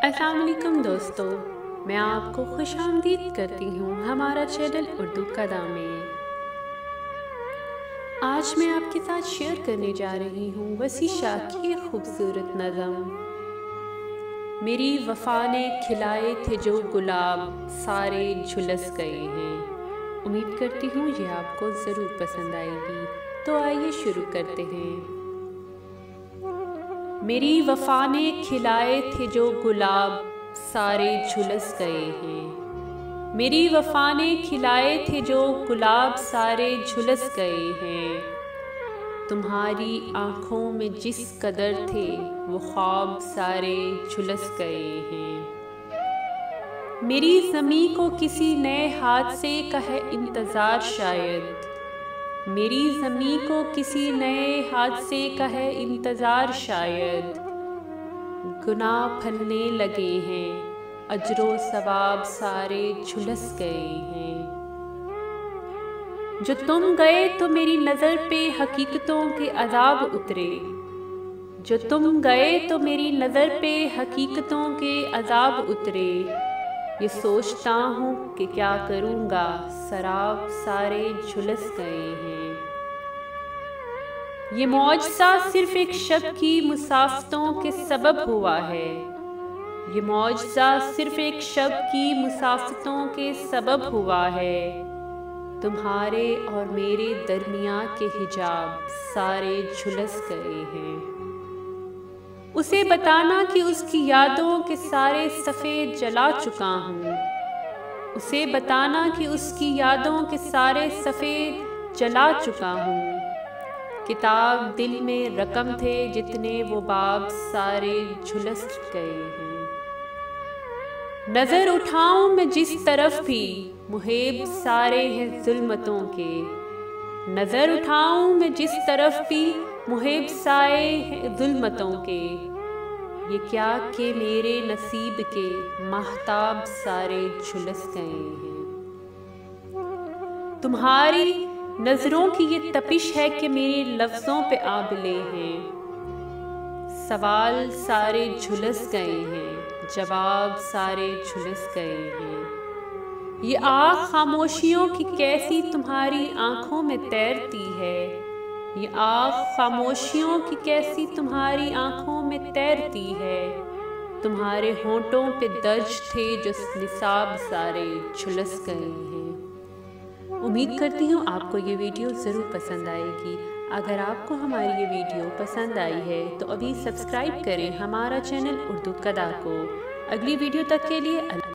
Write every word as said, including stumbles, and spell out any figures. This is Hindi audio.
अस्सलाम वालेकुम दोस्तों, मैं आपको खुशामदीद करती हूँ हमारा चैनल उर्दू कदा में। आज मैं आपके साथ शेयर करने जा रही हूँ वसी शाह की एक खूबसूरत नज़म। मेरी वफ़ा ने खिलाए थे जो गुलाब सारे झुलस गए हैं। उम्मीद करती हूँ ये आपको ज़रूर पसंद आएगी, तो आइए शुरू करते हैं। मेरी वफ़ा ने खिलाए थे जो गुलाब सारे झुलस गए हैं। मेरी वफ़ा ने खिलाए थे जो गुलाब सारे झुलस गए हैं। तुम्हारी आँखों में जिस कदर थे वो ख्वाब सारे झुलस गए हैं। मेरी ज़मीं को किसी नए हादसे का है इंतज़ार शायद। मेरी ज़मीं को किसी नए हादसे का है इंतज़ार शायद। गुनाह फलने लगे हैं, अजरो सवाब सारे झुलस गए हैं। जो तुम गए तो मेरी नज़र पे हकीकतों के अज़ाब उतरे। जो तुम गए तो मेरी नज़र पे हकीकतों के अज़ाब उतरे। ये सोचता हूँ कि क्या करूँगा, सराब सारे झुलस गए हैं। ये मौजज़ा सिर्फ़ एक शब की मुसाफ़तों के सबब हुआ है। ये मौजज़ा सिर्फ़ एक शब की मुसाफ़तों के सबब हुआ है। तुम्हारे और मेरे दरमियाँ के हिजाब सारे झुलस गए हैं। उसे बताना कि उसकी यादों के सारे सफ़ेद जला चुका हूँ। उसे बताना कि उसकी यादों के सारे सफ़ेद जला चुका हूँ। किताब दिल में रकम थे जितने वो बाब सारे झुलस गए हैं। नज़र उठाऊं मैं जिस तरफ भी मुहेब सारे हैं जुल्मतों के। नज़र उठाऊं मैं जिस तरफ भी मुहेब साए हैं जुल्मतों के। ये क्या कि मेरे नसीब के महताब सारे झुलस गए हैं। तुम्हारी नज़रों की ये तपिश है कि मेरे लफ्ज़ों पे आबिले हैं। सवाल सारे झुलस गए हैं, जवाब सारे झुलस गए हैं। ये आँख खामोशियों की कैसी तुम्हारी आँखों में तैरती है। ये आँख खामोशियों की कैसी तुम्हारी आँखों में तैरती है। तुम्हारे होंठों पे दर्ज थे जो निसाब सारे झुलस गए हैं। उम्मीद करती हूँ आपको ये वीडियो ज़रूर पसंद आएगी। अगर आपको हमारी ये वीडियो पसंद आई है तो अभी सब्सक्राइब करें हमारा चैनल उर्दू कदा को। अगली वीडियो तक के लिए